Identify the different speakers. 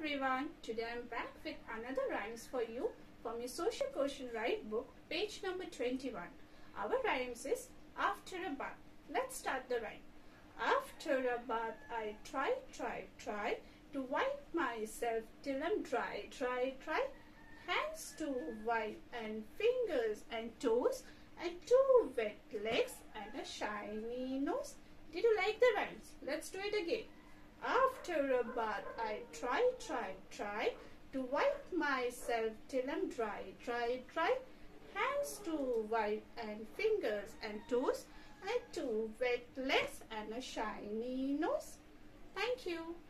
Speaker 1: everyone, today I am back with another rhymes for you from your Socio Quotient Rhyme book, page number 21. Our rhymes is after a bath. Let's start the rhyme. After a bath I try to wipe myself till I'm dry. Hands to wipe and fingers and toes and two wet legs and a shiny nose. Did you like the rhymes? Let's do it again. After a bath I try to wipe myself till I'm dry. Hands to wipe and fingers and toes and two wet legs and a shiny nose. Thank you.